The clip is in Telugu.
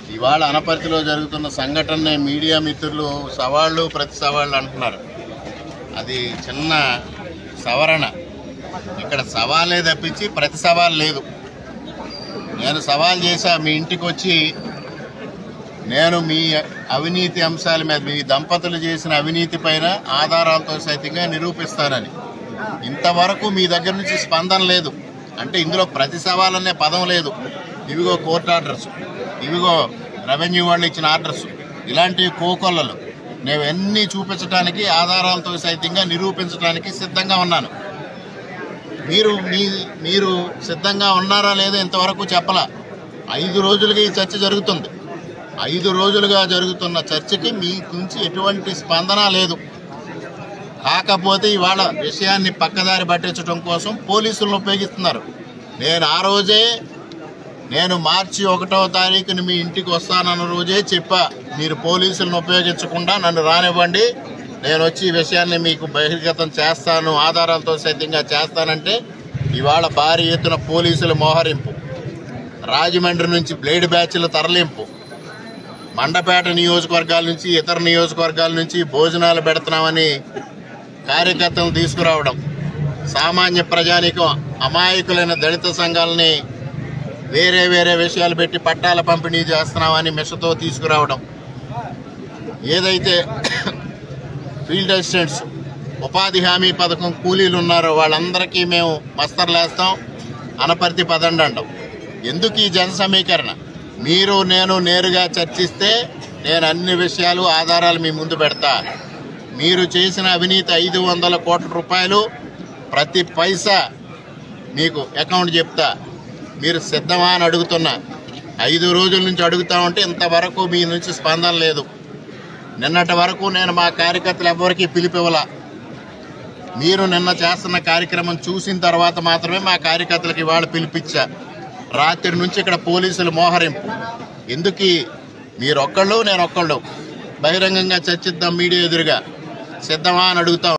ఇవాళ అనపర్తిలో జరుగుతున్న సంఘటన మీడియా మిత్రులు సవాళ్ళు ప్రతి సవాళ్ళు అంటున్నారు. అది చిన్న సవరణ. ఇక్కడ సవాలే తప్పించి ప్రతి సవాల్ లేదు. నేను సవాల్ చేశా, మీ ఇంటికి వచ్చి నేను మీ అవినీతి అంశాల మీద, మీ దంపతులు చేసిన అవినీతి పైన ఆధారాలతో సైతంగా నిరూపిస్తానని. ఇంతవరకు మీ దగ్గర నుంచి స్పందన లేదు. అంటే ఇందులో ప్రతి సవాల్ అనే పదం లేదు. ఇవిగో కోర్టు ఆర్డర్స్, ఇవిగో రెవెన్యూ వాళ్ళు ఇచ్చిన ఆర్డర్స్, ఇలాంటివి కోకొల్లలు. నేను అన్నీ చూపించడానికి, ఆధారాలతో సైతంగా నిరూపించడానికి సిద్ధంగా ఉన్నాను. మీరు సిద్ధంగా ఉన్నారా లేదో ఇంతవరకు చెప్పలా. 5 రోజులుగా ఈ చర్చ జరుగుతుంది. 5 రోజులుగా జరుగుతున్న చర్చకి మీ నుంచి ఎటువంటి స్పందన లేదు. కాకపోతే ఇవాళ విషయాన్ని పక్కదారి పట్టించడం కోసం పోలీసులను ఉపయోగిస్తున్నారు. నేను ఆ రోజే, నేను మార్చి 1వ తారీఖుని మీ ఇంటికి వస్తానన్న రోజే చెప్పా, మీరు పోలీసులను ఉపయోగించకుండా నన్ను రానివ్వండి, నేను వచ్చి ఈ విషయాన్ని మీకు బహిర్గతం చేస్తాను, ఆధారాలతో సైతంగా చేస్తానంటే ఇవాళ భారీ ఎత్తున పోలీసుల మోహరింపు, రాజమండ్రి నుంచి బ్లేడ్ బ్యాచ్ల తరలింపు, మండపేట నియోజకవర్గాల నుంచి, ఇతర నియోజకవర్గాల నుంచి భోజనాలు పెడుతున్నామని కార్యకర్తలను తీసుకురావడం, సామాన్య ప్రజానికం అమాయకులైన దళిత సంఘాలని వేరే విషయాలు పెట్టి పట్టాల పంపిణీ చేస్తున్నామని మిషతో తీసుకురావడం, ఏదైతే ఫీల్డ్ అసిస్టెంట్స్ ఉపాధి హామీ పథకం కూలీలు ఉన్నారో వాళ్ళందరికీ మేము మస్తర్లేస్తాం, అనపర్తి పదండి అంటాం. ఎందుకు ఈ జన సమీకరణ? మీరు నేను నేరుగా చర్చిస్తే నేను అన్ని విషయాలు, ఆధారాలు మీ ముందు పెడతా. మీరు చేసిన అవినీతి 500 కోట్ల రూపాయలు, ప్రతి పైసా మీకు అకౌంట్ చెప్తా. మీరు సిద్ధమా అని అడుగుతున్నా. 5 రోజుల నుంచి అడుగుతా ఉంటే ఇంతవరకు మీ నుంచి స్పందన లేదు. నిన్నటి వరకు నేను మా కార్యకర్తలు ఎవరికీ పిలిపివ్వలా. మీరు నిన్న చేస్తున్న కార్యక్రమం చూసిన తర్వాత మాత్రమే మా కార్యకర్తలకు ఇవాళ పిలిపించా. రాత్రి నుంచి ఇక్కడ పోలీసులు మోహరింపు. ఎందుకు? మీరు ఒక్కళ్ళు నేను ఒక్కళ్ళు బహిరంగంగా చర్చిద్దాం మీడియా ఎదురుగా, సిద్ధమా అని అడుగుతాం.